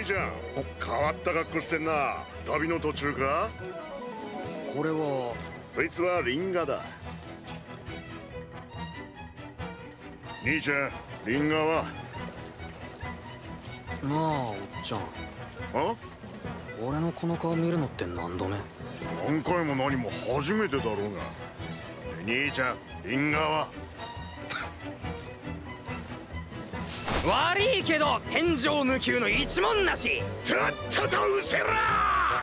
ちゃん、変わった格好してんな。旅の途中か？ これは。 そいつはリンガだ。兄ちゃん、リンガは？ なあおっちゃん。 あ？ 俺のこの顔見るのって何度目？ 何回も何も初めてだろうが。兄ちゃん、リンガは？ 悪いけど天井無給の一文なし。とっととうせら！